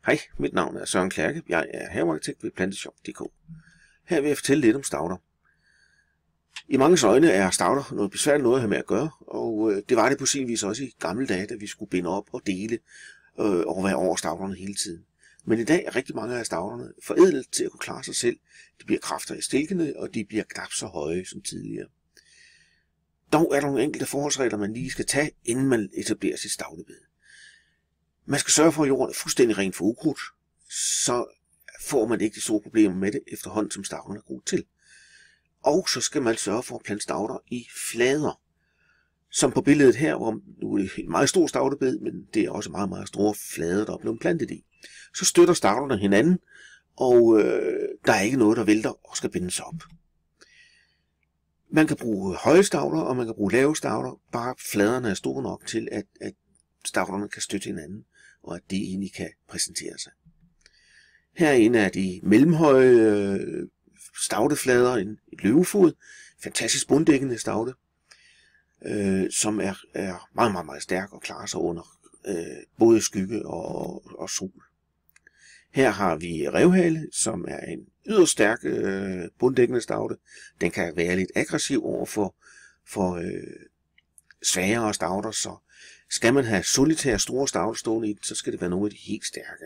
Hej, mit navn er Søren Klerke. Jeg er havearkitekt ved Planteshop.dk. Her vil jeg fortælle lidt om stauder. I mange øjne er stauder noget besværligt noget at have med at gøre, og det var det på sin vis også i gamle dage, da vi skulle binde op og dele og være over stauderne hele tiden. Men i dag er rigtig mange af stauderne forædlet til at kunne klare sig selv. De bliver kraftigere i stilkene, og de bliver knap så høje som tidligere. Dog er der nogle enkelte forholdsregler, man lige skal tage, inden man etablerer sit staudebed. Man skal sørge for, at jorden er fuldstændig ren for ukrudt, så får man ikke de store problemer med det efterhånden, som stauderne er gode til. Og så skal man sørge for at plante stauder i flader. Som på billedet her, hvor nu er det et meget stort staudebed, men det er også meget, meget store flader, der er blevet plantet i. Så støtter stauderne hinanden, og der er ikke noget, der vælter og skal bindes op. Man kan bruge høje stauder, og man kan bruge lave stauder, bare fladerne er store nok til, at stauderne kan støtte hinanden, og at de egentlig kan præsentere sig. Her er en af de mellemhøje staudeflader, en løvefod, fantastisk bunddækkende staude, som er meget, meget, meget stærk og klarer sig under både skygge og sol. Her har vi revhale, som er en yderst stærk bunddækkende staude. Den kan være lidt aggressiv over for svagere stauder, så skal man have solitære store stauder stående i den, så skal det være nogle af de helt stærke.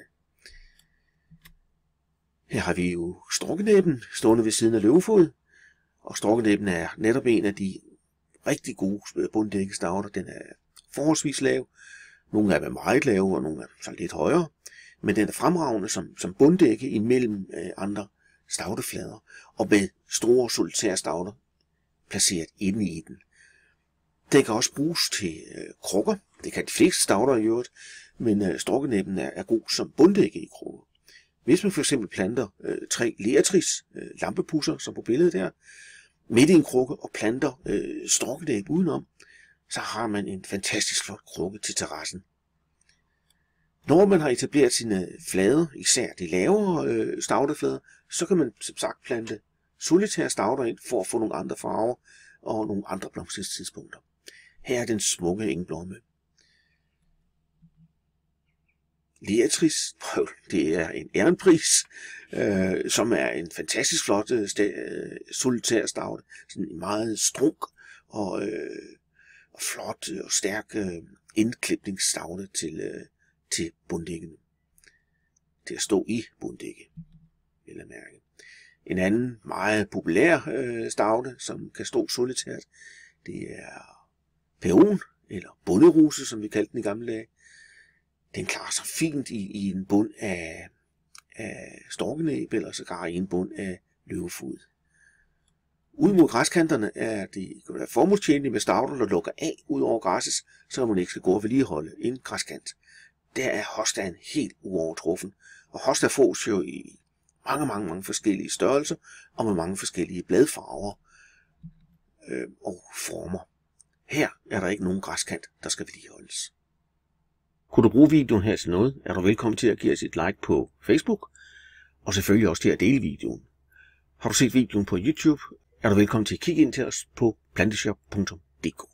Her har vi jo strukkenæben stående ved siden af løvefod, og strukkenæben er netop en af de rigtig gode bunddækkestauder. Den er forholdsvis lav, nogle af dem er meget lave, og nogle er så lidt højere, men den er fremragende som bunddække imellem andre staudeflader, og med store solitære stauder placeret inde i den. Den kan også bruges til krukker. Det kan de fleste stauder i øvrigt, men strukkenæben er god som bunddække i krukker. Hvis man for eksempel planter 3 lertris lampepusser, som på billedet her, midt i en krukke og planter strukkenæb udenom, så har man en fantastisk flot krukke til terrassen. Når man har etableret sine flader, især de lavere staudeflader, så kan man som sagt plante solitære stauder ind for at få nogle andre farver og nogle andre blomstringstidspunkter. Her er den smukke engblomme. Lertris, det er en ærenpris, som er en fantastisk flot solitær staude. Sådan en meget strunk og flot og stærk indklipningsstaude til bunddækkene. Til at stå i bunddække, vil jeg mærke. En anden meget populær staude, som kan stå solitært, det er peon, eller bunderose, som vi kaldte den i gamle dage. Den klarer sig fint i en bund af storkenæb, eller sågar i en bund af løvefod. Ud mod græskanterne er det formålstjenligt med stauder, der lukker af ud over græsset, så man ikke skal gå og vedligeholde en græskant. Der er hostaen helt uovertruffen, og hosta fås jo i mange forskellige størrelser, og med mange forskellige bladfarver og former. Her er der ikke nogen græskant, der skal vedligeholdes. Kunne du bruge videoen her til noget, er du velkommen til at give os et like på Facebook, og selvfølgelig også til at dele videoen. Har du set videoen på YouTube, er du velkommen til at kigge ind til os på Planteshop.dk.